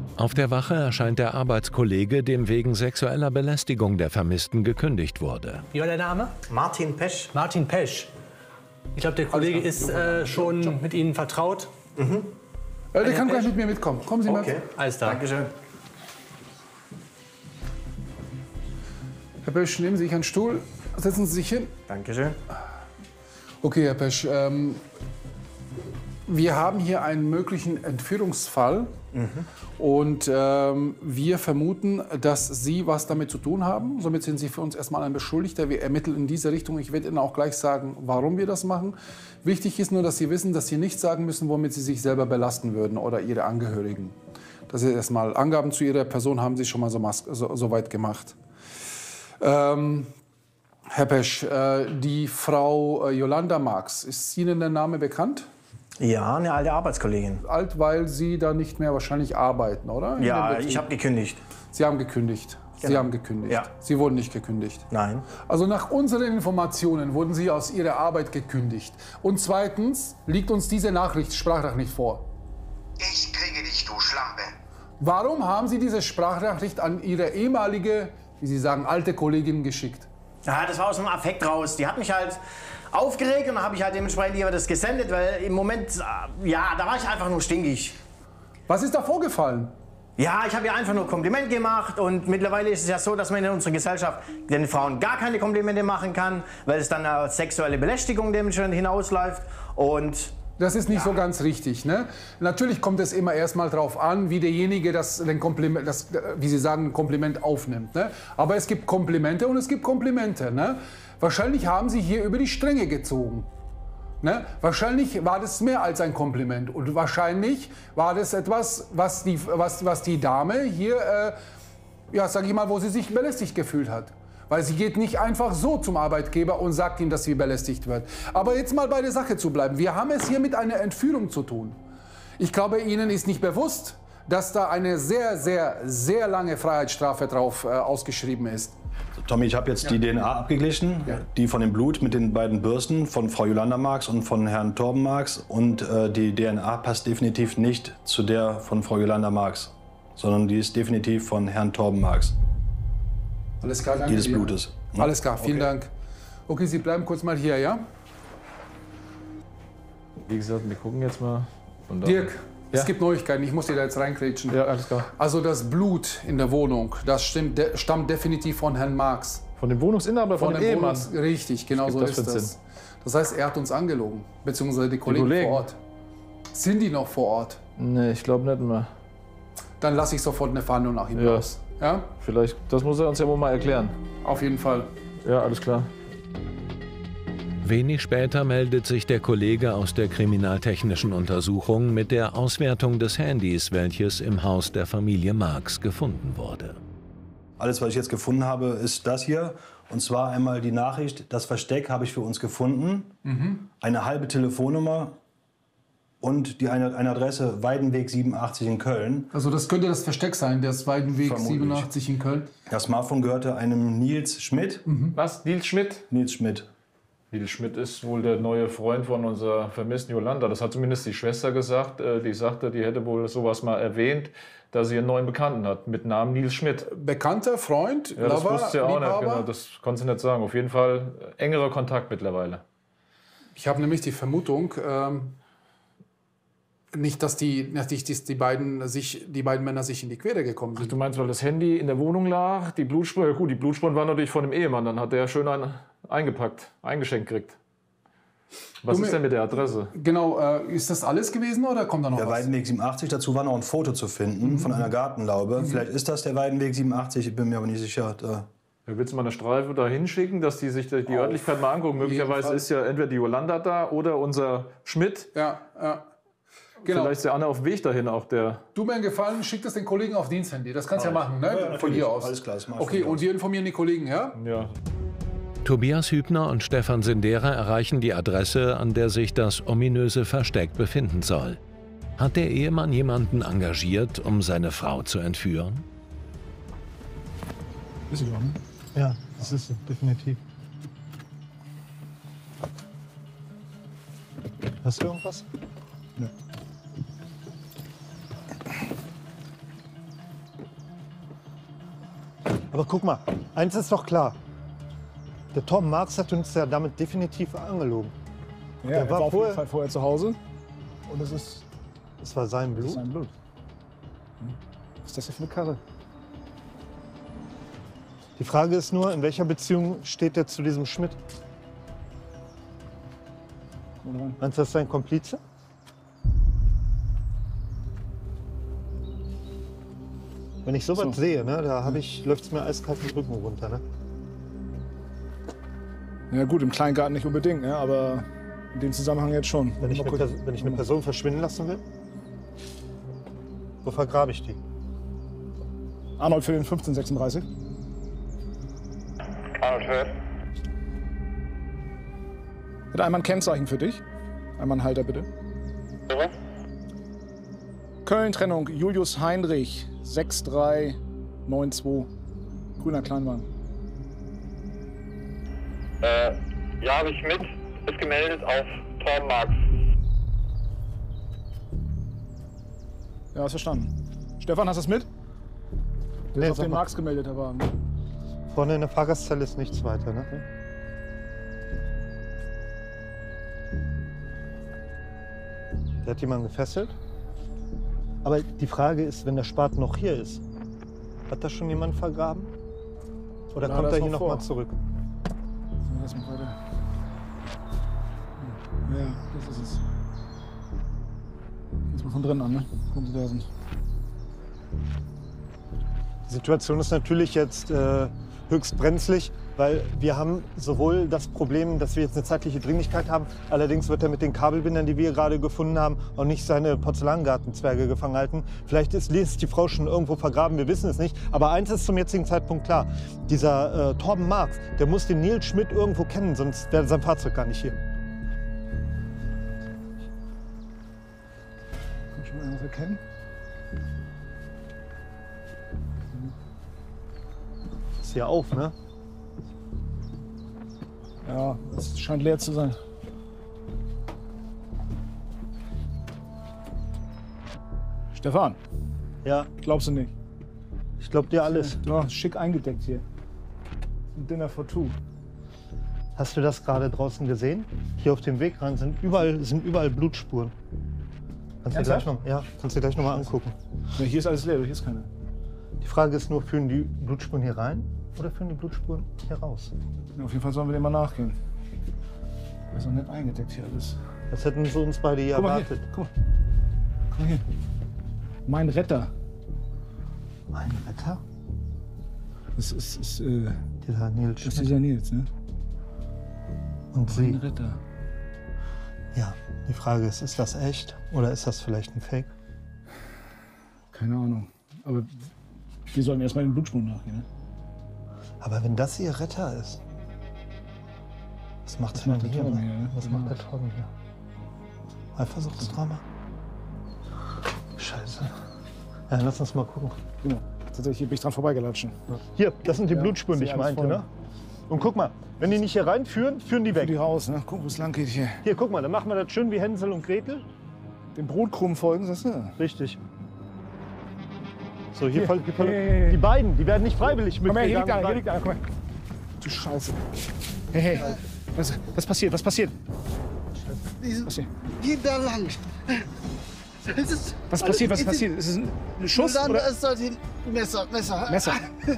Auf der Wache erscheint der Arbeitskollege, dem wegen sexueller Belästigung der Vermissten gekündigt wurde. Wie war der Name? Martin Pesch. Martin Pesch. Ich glaube, der Kollege ist schon mit Ihnen vertraut. Mhm. Der kann gleich mit mir mitkommen. Kommen Sie mal. Okay, alles klar. Dankeschön. Herr Pesch, nehmen Sie sich einen Stuhl. Setzen Sie sich hin. Dankeschön. Okay, Herr Pesch. Wir haben hier einen möglichen Entführungsfall. Und wir vermuten, dass Sie was damit zu tun haben. Somit sind Sie für uns erstmal ein Beschuldigter. Wir ermitteln in diese Richtung. Ich werde Ihnen auch gleich sagen, warum wir das machen. Wichtig ist nur, dass Sie wissen, dass Sie nicht sagen müssen, womit Sie sich selber belasten würden oder Ihre Angehörigen. Das ist erstmal Angaben zu Ihrer Person haben Sie schon mal so weit gemacht. Herr Pesch, die Frau Jolanda Marx, ist Ihnen der Name bekannt? Ja, eine alte Arbeitskollegin. Alt, weil Sie da nicht mehr wahrscheinlich arbeiten, oder? Ja, ich habe gekündigt. Sie haben gekündigt. Genau. Sie haben gekündigt. Ja. Sie wurden nicht gekündigt. Nein. Also nach unseren Informationen wurden Sie aus Ihrer Arbeit gekündigt. Und zweitens liegt uns diese Sprachnachricht vor. Ich kriege dich, du Schlampe. Warum haben Sie diese Sprachnachricht an Ihre ehemalige, wie Sie sagen, alte Kollegin geschickt? Ja, das war aus einem Affekt raus. Die hat mich halt aufgeregt und dann habe ich halt dementsprechend lieber das gesendet, weil im Moment, ja, da war ich einfach nur stinkig. Was ist da vorgefallen? Ja, ich habe ihr einfach nur Kompliment gemacht und mittlerweile ist es ja so, dass man in unserer Gesellschaft den Frauen gar keine Komplimente machen kann, weil es dann als sexuelle Belästigung dementsprechend hinausläuft und... Das ist nicht so ganz richtig, ne? Natürlich kommt es immer erstmal drauf an, wie derjenige wie Sie sagen, ein Kompliment aufnimmt, ne? Aber es gibt Komplimente und es gibt Komplimente, ne? Wahrscheinlich haben Sie hier über die Stränge gezogen. Ne? Wahrscheinlich war das mehr als ein Kompliment. Und wahrscheinlich war das etwas, was die Dame hier, ja, sag ich mal, wo sie sich belästigt gefühlt hat. Weil sie geht nicht einfach so zum Arbeitgeber und sagt ihm, dass sie belästigt wird. Aber jetzt mal bei der Sache zu bleiben. Wir haben es hier mit einer Entführung zu tun. Ich glaube, Ihnen ist nicht bewusst, dass da eine sehr, sehr, sehr lange Freiheitsstrafe drauf ausgeschrieben ist. Tommy, ich habe jetzt die DNA abgeglichen, die von dem Blut mit den beiden Bürsten von Frau Jolanda Marx und von Herrn Torben Marx. Und die DNA passt definitiv nicht zu der von Frau Jolanda Marx, sondern die ist definitiv von Herrn Torben Marx. Alles klar, danke Die des dir. Blutes. Ja? Alles klar, vielen Dank. Okay, Sie bleiben kurz mal hier, ja? Wie gesagt, wir gucken jetzt mal. Und dann Dirk, es gibt Neuigkeiten, ich muss dir da jetzt reinkrätschen. Ja, alles klar. Also das Blut in der Wohnung, das stammt definitiv von Herrn Marx. Von dem Wohnungsinhaber, von dem Ehemann? Richtig, genau so ist das. Das heißt, er hat uns angelogen, beziehungsweise die Kollegen vor Ort. Sind die noch vor Ort? Nee, ich glaube nicht mehr. Dann lasse ich sofort eine Fahndung nach ihm los. Ja? Vielleicht, das muss er uns ja wohl mal erklären. Auf jeden Fall. Ja, alles klar. Wenig später meldet sich der Kollege aus der kriminaltechnischen Untersuchung mit der Auswertung des Handys, welches im Haus der Familie Marx gefunden wurde. Alles, was ich jetzt gefunden habe, ist das hier. Und zwar einmal die Nachricht, das Versteck habe ich für uns gefunden. Eine halbe Telefonnummer und eine Adresse, Weidenweg 87 in Köln. Also das könnte das Versteck sein, der Weidenweg Vermutlich. 87 in Köln. Das Smartphone gehörte einem Nils Schmidt. Was? Nils Schmidt? Nils Schmidt. Nils Schmidt ist wohl der neue Freund von unserer vermissten Jolanda. Das hat zumindest die Schwester gesagt. Die sagte, die hätte wohl sowas mal erwähnt, dass sie einen neuen Bekannten hat mit Namen Nils Schmidt. Bekannter, Freund, Ja, das Lover, wusste sie auch Liebhaber? nicht. Genau, das konnte sie nicht sagen. Auf jeden Fall engerer Kontakt mittlerweile. Ich habe nämlich die Vermutung, nicht, dass die beiden Männer sich in die Quere gekommen sind. Du meinst, weil das Handy in der Wohnung lag, die Blutspuren, ja gut, die Blutspuren waren natürlich von dem Ehemann, dann hat der schön einen eingepackt, eingeschenkt gekriegt. Was ist denn mit der Adresse? Genau, ist das alles gewesen oder kommt da noch Der was? Weidenweg 87, dazu war noch ein Foto zu finden von einer Gartenlaube. Vielleicht ist das der Weidenweg 87, ich bin mir aber nicht sicher. Ja, willst du mal eine Streife da hinschicken, dass die sich die Örtlichkeit mal angucken? Möglicherweise ist ja entweder die Jolanda da oder unser Schmidt. Ja, ja. Genau. Vielleicht ist der Anne auf dem Weg dahin auch der. Du mir einen Gefallen, schick das den Kollegen auf Diensthandy. Das kannst du ja machen, ne? Ja, von hier aus. Alles klar, das mach ich Okay, von hier und wir informieren die Kollegen, ja? Ja. Tobias Hübner und Stefan Sindera erreichen die Adresse, an der sich das ominöse Versteck befinden soll. Hat der Ehemann jemanden engagiert, um seine Frau zu entführen? Ist sie doch, ne? Ja, das ist sie, definitiv. Hast du irgendwas? Ne. Aber guck mal, eins ist doch klar. Der Torben Marx hat uns ja damit definitiv angelogen. Ja, Der er war war auf jeden vorher- Fall vorher zu Hause. Und es war sein Blut. ist sein Blut. Was ist das hier für eine Karre? Die Frage ist nur, in welcher Beziehung steht er zu diesem Schmidt? Meinst du, das ist sein Komplize? Wenn ich sowas sehe, ne, da läuft es mir eiskalt den Rücken runter. Ne? Ja gut, im Kleingarten nicht unbedingt, ne? Aber in dem Zusammenhang jetzt schon. Wenn ich eine Person verschwinden lassen will, wo vergrabe ich die? Arnold für den 1536. Arnold hört. Hätte einmal ein Kennzeichen für dich. Einmal einen Halter bitte. Bitte? Köln-Trennung Julius Heinrich 6392. Grüner Kleinwagen. Ja, habe ich mit. Ist gemeldet auf Torben Marx. Ja, hast verstanden. Stefan, hast du es mit? Der ist auf den Marx gemeldet, der Wagen. Vorne in der Fahrgastzelle ist nichts weiter. Ne? Der hat jemanden gefesselt. Aber die Frage ist, wenn der Spaten noch hier ist, hat da schon jemand vergraben? Oder Ja, kommt das er hier noch noch mal vor. zurück? Lass mal weiter. Ja, das ist es. Jetzt mal von drinnen an, ne? Gucken Sie, da sind. Die Situation ist natürlich jetzt höchst brenzlig, weil wir haben sowohl das Problem, dass wir jetzt eine zeitliche Dringlichkeit haben, allerdings wird er mit den Kabelbindern, die wir gerade gefunden haben, auch nicht seine Porzellangartenzwerge gefangen halten. Vielleicht ist die Frau schon irgendwo vergraben, wir wissen es nicht. Aber eins ist zum jetzigen Zeitpunkt klar, dieser Torben Marx, der muss den Nils Schmidt irgendwo kennen, sonst wäre sein Fahrzeug gar nicht hier. Kann schon mal irgendwas erkennen? Ist hier auf, ne? Ja, es scheint leer zu sein. Stefan. Ja. Glaubst du nicht? Ich glaub dir alles. Ja, schick eingedeckt hier. Ein Dinner for two. Hast du das gerade draußen gesehen? Hier auf dem Weg rein sind überall Blutspuren. Kannst du gleich noch mal angucken. Ja, hier ist alles leer, hier ist keine. Die Frage ist nur, führen die Blutspuren hier rein oder führen die Blutspuren hier raus? Ja, auf jeden Fall sollen wir dem mal nachgehen. Das ist doch nicht eingedeckt hier alles. Das hätten sie uns beide hier Guck mal erwartet. hier, guck mal. Guck mal hier. Mein Retter. Mein Retter? Das ist dieser Nils das ist Schmidt. dieser Nils, ne? Und sie. Mein Retter. Ja, die Frage ist das echt oder ist das vielleicht ein Fake? Keine Ahnung. Aber wir sollen erstmal den Blutspuren nachgehen, ne? Aber wenn das ihr Retter ist, was macht Was er macht denn der hier? Torben hier, ne? Was macht der Torben hier? Eifersuchtsdrama? Scheiße. Ja, lass uns mal gucken. Genau. Tatsächlich, hier bin ich dran vorbeigelatscht. Hier, das sind die Ja, Blutspuren, die ist ich ja alles meinte, voll. ne? Und guck mal, wenn die nicht hier reinführen, führen die weg. Die raus, ne? Guck, wo es lang geht hier. Hier, guck mal, dann machen wir das schön wie Hänsel und Gretel. Den Brotkrumen folgen, sagst du? Richtig. So, hier, Hier. die beiden, die werden nicht freiwillig Komm her, hier liegt mitgegangen. einer, hier liegt einer, komm her. Du Scheiße. Hey, hey. Was passiert? Was passiert? Was hier? Geh da lang. Was passiert? Was passiert? Ist es ein Schuss? Dann Oder? ist da die Messer. Messer.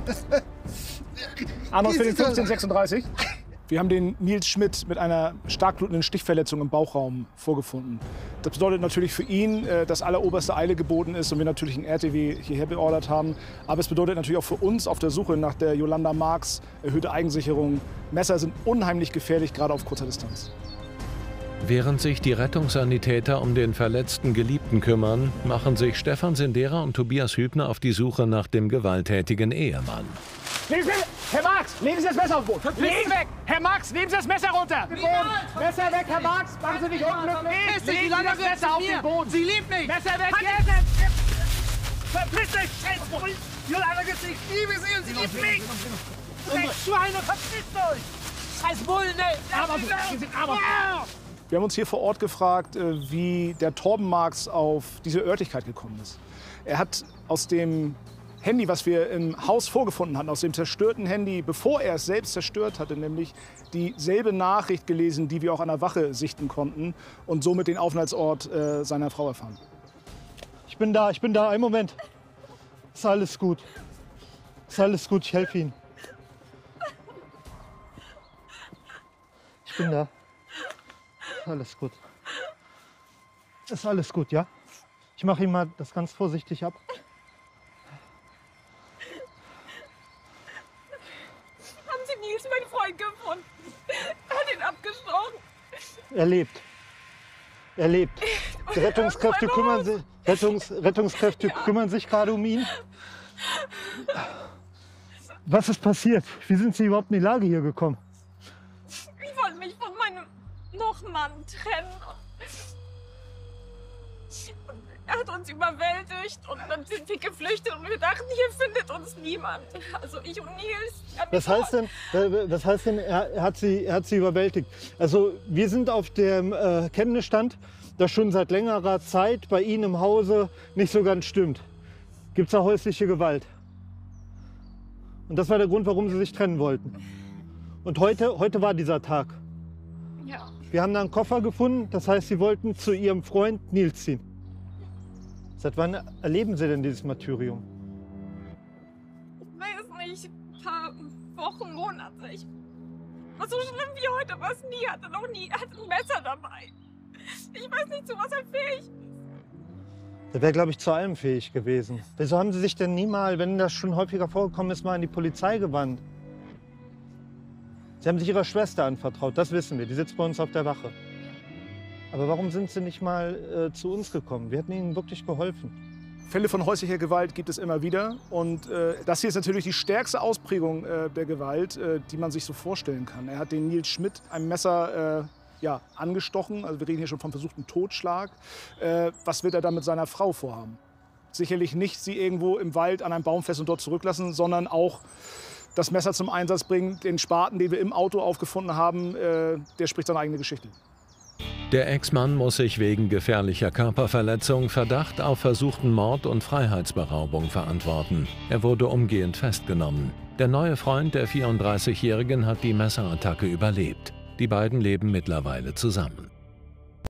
Arnold für den 1536. Wir haben den Nils Schmidt mit einer stark blutenden Stichverletzung im Bauchraum vorgefunden. Das bedeutet natürlich für ihn, dass alleroberste Eile geboten ist und wir natürlich einen RTW hierher beordert haben. Aber es bedeutet natürlich auch für uns auf der Suche nach der Yolanda Marx erhöhte Eigensicherung. Messer sind unheimlich gefährlich, gerade auf kurzer Distanz. Während sich die Rettungssanitäter um den verletzten Geliebten kümmern, machen sich Stefan Sendera und Tobias Hübner auf die Suche nach dem gewalttätigen Ehemann. Herr Marx, legen Sie das Messer auf den Boden. Legen Sie weg! Herr Marx, nehmen Sie das Messer runter! Messer weg, Herr Marx! Machen Sie nicht unglücklich! Legen Sie das Messer auf den Boden! Sie liebt mich! Messer weg, jetzt! Verpiss dich! Scheiß Jolanda gibt's nicht! Ich liebe Sie und Sie liebt mich! Scheiß Schweine, verpisst euch! Scheiß Bullen, ey! Wir haben uns hier vor Ort gefragt, wie der Torben Marx auf diese Örtlichkeit gekommen ist. Er hat aus dem Handy, was wir im Haus vorgefunden hatten, aus dem zerstörten Handy, bevor er es selbst zerstört hatte, nämlich dieselbe Nachricht gelesen, die wir auch an der Wache sichten konnten und somit den Aufenthaltsort seiner Frau erfahren. Ich bin da, einen Moment. Ist alles gut. Ist alles gut, ich helfe Ihnen. Ich bin da. Ist alles gut. Ist alles gut, ja? Ich mache ihm mal das ganz vorsichtig ab. Haben Sie Nils, meinen Freund, gefunden? Er hat ihn abgestochen. Er lebt. Er lebt. Die Rettungskräfte kümmern sich gerade um ihn. Was ist passiert? Wie sind Sie überhaupt in die Lage hier gekommen? Ich wollte mich von meinem Nochmann trennen. Und er hat uns überwältigt und dann sind wir geflüchtet und wir dachten, hier findet uns niemand. Also ich und Nils. Was heißt denn, er hat sie überwältigt? Also wir sind auf dem Kenntnisstand, dass schon seit längerer Zeit bei Ihnen im Hause nicht so ganz stimmt. Gibt es da häusliche Gewalt? Und das war der Grund, warum Sie sich trennen wollten. Und heute war dieser Tag. Ja. Wir haben da einen Koffer gefunden, das heißt, Sie wollten zu Ihrem Freund Nils ziehen. Seit wann erleben Sie denn dieses Martyrium? Ich weiß nicht, ein paar Wochen, Monate. War so schlimm wie heute, was nie hatte. Noch nie. Er hatte ein Messer dabei. Ich weiß nicht, zu was er fähig ist. Der wäre, glaube ich, zu allem fähig gewesen. Wieso haben Sie sich denn nie mal, wenn das schon häufiger vorgekommen ist, mal an die Polizei gewandt? Sie haben sich Ihrer Schwester anvertraut, das wissen wir. Die sitzt bei uns auf der Wache. Aber warum sind Sie nicht mal zu uns gekommen? Wir hätten Ihnen wirklich geholfen. Fälle von häuslicher Gewalt gibt es immer wieder. Und das hier ist natürlich die stärkste Ausprägung der Gewalt, die man sich so vorstellen kann. Er hat den Nils Schmidt ein Messer angestochen. Also wir reden hier schon vom versuchten Totschlag. Was wird er dann mit seiner Frau vorhaben? Sicherlich nicht sie irgendwo im Wald an einem Baum fest und dort zurücklassen, sondern auch das Messer zum Einsatz bringen. Den Spaten, den wir im Auto aufgefunden haben, der spricht seine eigene Geschichte. Der Ex-Mann muss sich wegen gefährlicher Körperverletzung, Verdacht auf versuchten Mord und Freiheitsberaubung verantworten. Er wurde umgehend festgenommen. Der neue Freund der 34-Jährigen hat die Messerattacke überlebt. Die beiden leben mittlerweile zusammen.